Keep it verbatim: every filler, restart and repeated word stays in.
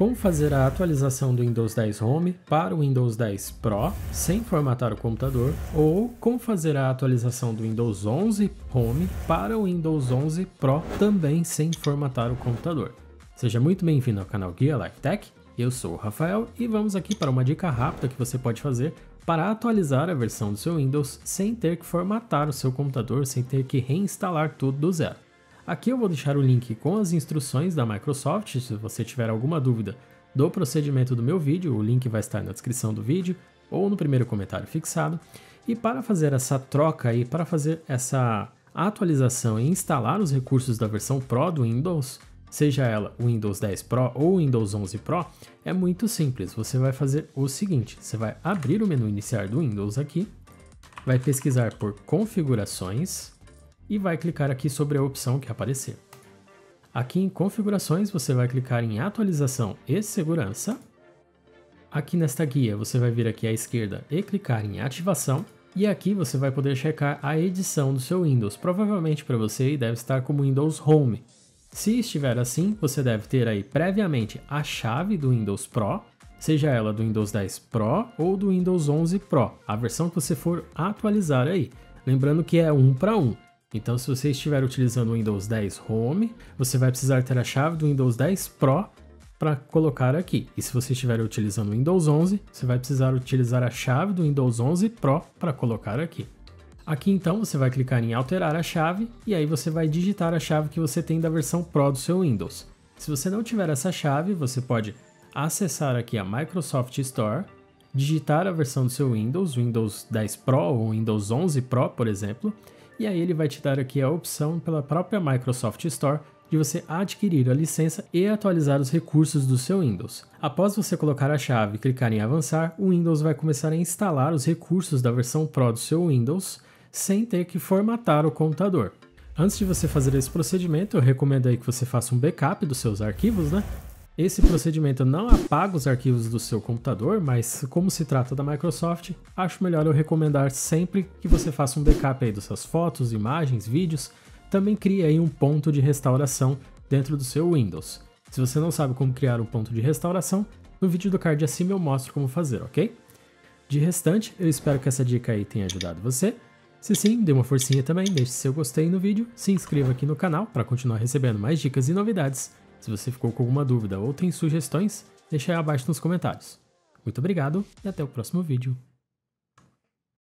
Como fazer a atualização do Windows dez Home para o Windows dez Pro sem formatar o computador, ou como fazer a atualização do Windows onze Home para o Windows onze Pro também sem formatar o computador. Seja muito bem-vindo ao canal Guia Lifetech, eu sou o Rafael e vamos aqui para uma dica rápida que você pode fazer para atualizar a versão do seu Windows sem ter que formatar o seu computador, sem ter que reinstalar tudo do zero. Aqui eu vou deixar o link com as instruções da Microsoft, se você tiver alguma dúvida do procedimento do meu vídeo, o link vai estar na descrição do vídeo ou no primeiro comentário fixado. E para fazer essa troca aí, para fazer essa atualização e instalar os recursos da versão Pro do Windows, seja ela o Windows dez Pro ou o Windows onze Pro, é muito simples. Você vai fazer o seguinte, você vai abrir o menu iniciar do Windows aqui, vai pesquisar por configurações, e vai clicar aqui sobre a opção que aparecer. Aqui em configurações você vai clicar em atualização e segurança. Aqui nesta guia você vai vir aqui à esquerda e clicar em ativação. E aqui você vai poder checar a edição do seu Windows. Provavelmente para você deve estar como Windows Home. Se estiver assim, você deve ter aí previamente a chave do Windows Pro, seja ela do Windows dez Pro ou do Windows onze Pro, a versão que você for atualizar aí. Lembrando que é um para um. Então, se você estiver utilizando o Windows dez Home, você vai precisar ter a chave do Windows dez Pro para colocar aqui. E se você estiver utilizando o Windows onze, você vai precisar utilizar a chave do Windows onze Pro para colocar aqui. Aqui então você vai clicar em alterar a chave e aí você vai digitar a chave que você tem da versão Pro do seu Windows. Se você não tiver essa chave, você pode acessar aqui a Microsoft Store, digitar a versão do seu Windows, Windows dez Pro ou Windows onze Pro, por exemplo, e aí ele vai te dar aqui a opção pela própria Microsoft Store de você adquirir a licença e atualizar os recursos do seu Windows. Após você colocar a chave e clicar em avançar, o Windows vai começar a instalar os recursos da versão Pro do seu Windows sem ter que formatar o computador. Antes de você fazer esse procedimento, eu recomendo aí que você faça um backup dos seus arquivos, né? Esse procedimento não apaga os arquivos do seu computador, mas como se trata da Microsoft, acho melhor eu recomendar sempre que você faça um backup aí das suas fotos, imagens, vídeos. Também crie aí um ponto de restauração dentro do seu Windows. Se você não sabe como criar um ponto de restauração, no vídeo do card acima eu mostro como fazer, ok? De restante, eu espero que essa dica aí tenha ajudado você. Se sim, dê uma forcinha também, deixe seu gostei no vídeo, se inscreva aqui no canal para continuar recebendo mais dicas e novidades. Se você ficou com alguma dúvida ou tem sugestões, deixe aí abaixo nos comentários. Muito obrigado e até o próximo vídeo.